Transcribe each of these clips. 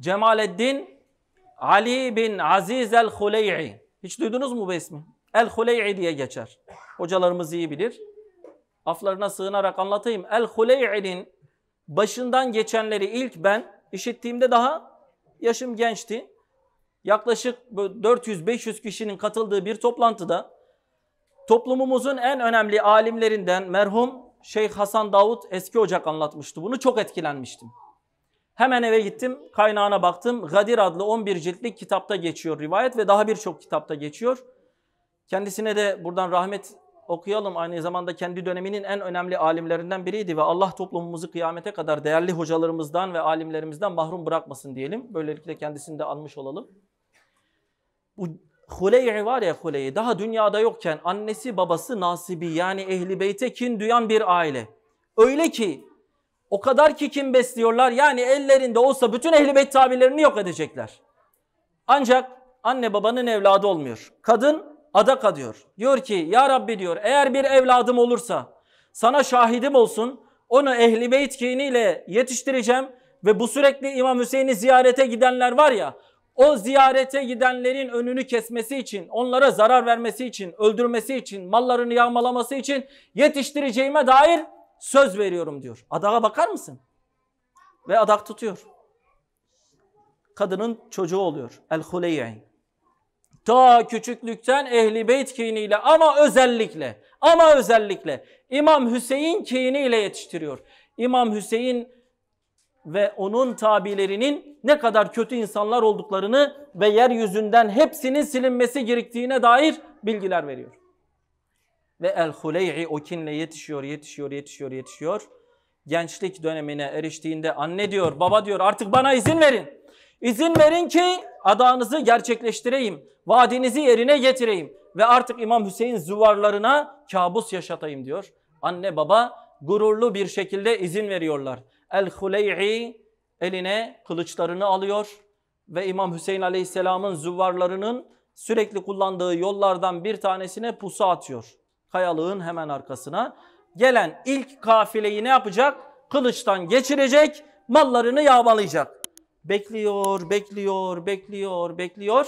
Cemaleddin Ali bin Aziz el-Huley'i. Hiç duydunuz mu bu ismi? El-Huley'i diye geçer. Hocalarımız iyi bilir. Aflarına sığınarak anlatayım. El-Huley'i'nin başından geçenleri ilk ben işittiğimde daha yaşım gençti. Yaklaşık 400-500 kişinin katıldığı bir toplantıda toplumumuzun en önemli alimlerinden merhum Şeyh Hasan Davut Eski Ocak anlatmıştı bunu. Çok etkilenmiştim. Hemen eve gittim, kaynağına baktım. Gadir adlı 11 ciltlik kitapta geçiyor rivayet ve daha birçok kitapta geçiyor. Kendisine de buradan rahmet okuyalım. Aynı zamanda kendi döneminin en önemli alimlerinden biriydi ve Allah toplumumuzu kıyamete kadar değerli hocalarımızdan ve alimlerimizden mahrum bırakmasın diyelim. Böylelikle kendisini de almış olalım. Bu Huley'i var ya, Huley'i daha dünyada yokken annesi babası nasibi yani ehli beyte kin duyan bir aile. Öyle ki o kadar ki kin besliyorlar yani ellerinde olsa bütün ehli beyt tabirlerini yok edecekler. Ancak anne babanın evladı olmuyor. Kadın adak adıyor. Diyor ki ya Rabbi diyor eğer bir evladım olursa sana şahidim olsun, onu ehli beyt kiniyle yetiştireceğim ve bu sürekli İmam Hüseyin'i ziyarete gidenler var ya, o ziyarete gidenlerin önünü kesmesi için, onlara zarar vermesi için, öldürmesi için, mallarını yağmalaması için yetiştireceğime dair söz veriyorum diyor. Adağa bakar mısın? Ve adak tutuyor. Kadının çocuğu oluyor. El-Huley'i. Ta küçüklükten ehli beyt kiniyle ama özellikle İmam Hüseyin kiniyle yetiştiriyor. İmam Hüseyin ve onun tabilerinin ne kadar kötü insanlar olduklarını ve yeryüzünden hepsinin silinmesi gerektiğine dair bilgiler veriyor. Ve El-Huley'i o kinle yetişiyor. Gençlik dönemine eriştiğinde anne diyor, baba diyor artık bana izin verin. İzin verin ki adağınızı gerçekleştireyim, vaadinizi yerine getireyim ve artık İmam Hüseyin züvarlarına kabus yaşatayım diyor. Anne baba gururlu bir şekilde izin veriyorlar. El-Huley'i eline kılıçlarını alıyor ve İmam Hüseyin Aleyhisselam'ın züvarlarının sürekli kullandığı yollardan bir tanesine pusu atıyor. Kayalığın hemen arkasına. Gelen ilk kafileyi ne yapacak? Kılıçtan geçirecek, mallarını yağmalayacak. Bekliyor.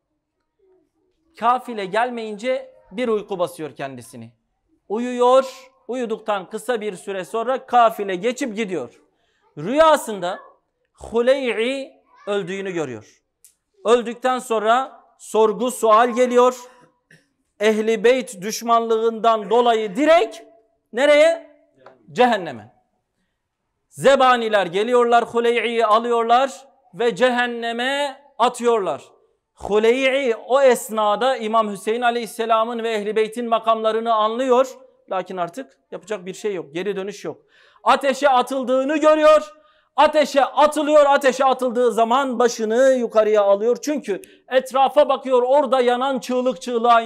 Kafile gelmeyince bir uyku basıyor kendisini. Uyuduktan kısa bir süre sonra kafile geçip gidiyor. Rüyasında Huley'i öldüğünü görüyor. Öldükten sonra sorgu sual geliyor. Ehli beyt düşmanlığından dolayı direkt nereye? Cehenneme. Zebaniler geliyorlar, Huley'i'yi alıyorlar ve cehenneme atıyorlar. Huley'i o esnada İmam Hüseyin Aleyhisselam'ın ve Ehl-i Beyt'in makamlarını anlıyor. Lakin artık yapacak bir şey yok, geri dönüş yok. Ateşe atıldığını görüyor. Ateşe atıldığı zaman başını yukarıya alıyor. Çünkü etrafa bakıyor, orada yanan çığlık çığlığa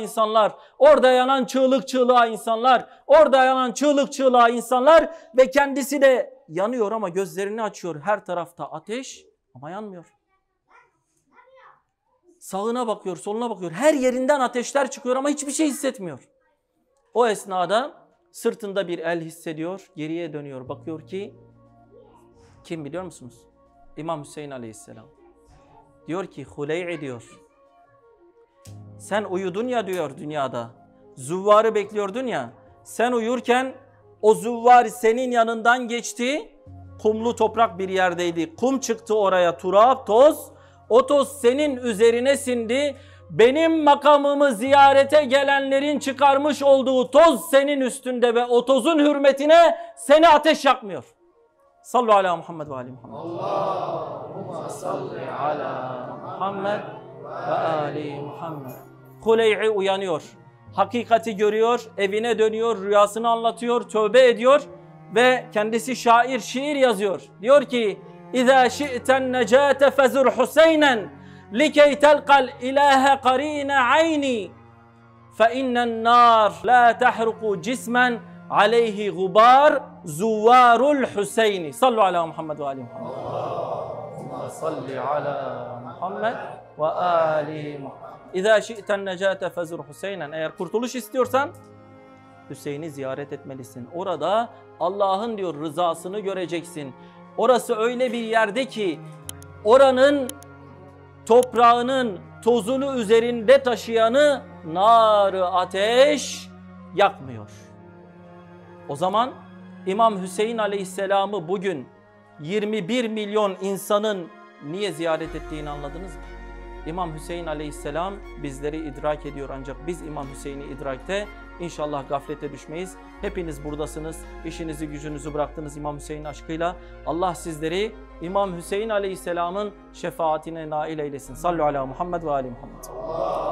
insanlar, ve kendisi de yanıyor ama gözlerini açıyor. Her tarafta ateş ama yanmıyor. Sağına bakıyor, soluna bakıyor. Her yerinden ateşler çıkıyor ama hiçbir şey hissetmiyor. O esnada sırtında bir el hissediyor. Geriye dönüyor. Bakıyor ki kim biliyor musunuz? İmam Hüseyin Aleyhisselam. Diyor ki Huley'i diyor. Sen uyudun ya diyor dünyada. Züvvarı bekliyordun ya. Sen uyurken o züvvar senin yanından geçti. Kumlu toprak bir yerdeydi. Kum çıktı oraya, turap, toz. O toz senin üzerine sindi. Benim makamımı ziyarete gelenlerin çıkarmış olduğu toz senin üstünde ve o tozun hürmetine seni ateş yakmıyor. Sallu ala Muhammed ve ali Muhammed. Allahümme salli ala Muhammed ve ali Muhammed. Huley'i uyanıyor. Hakikati görüyor, evine dönüyor, rüyasını anlatıyor, tövbe ediyor ve kendisi şiir yazıyor. Diyor ki İzâ şi'ten necâte fezur Hüseynen likey telqal ilâhe qarîne ayni fe innen nâr la tehruku cismen aleyhi gubar zuvvarul Hüseyni. Sallu ala Muhammed ve ali Muhammed. Allahümme salli ala Muhammed ve ali Muhammed. İzâ şi'ten necâte fezur Hüseynen. Eğer kurtuluş istiyorsan Hüseyin'i ziyaret etmelisin. Orada Allah'ın diyor rızasını göreceksin. Orası öyle bir yerde ki oranın toprağının tozunu üzerinde taşıyanı nar-ı ateş yakmıyor. O zaman İmam Hüseyin Aleyhisselam'ı bugün 21 milyon insanın niye ziyaret ettiğini anladınız mı? İmam Hüseyin Aleyhisselam bizleri idrak ediyor, ancak biz İmam Hüseyin'i idrakte inşallah gaflete düşmeyiz. Hepiniz buradasınız. İşinizi gücünüzü bıraktınız İmam Hüseyin aşkıyla. Allah sizleri İmam Hüseyin Aleyhisselam'ın şefaatine nail eylesin. Sallu ala Muhammed ve ali Muhammed.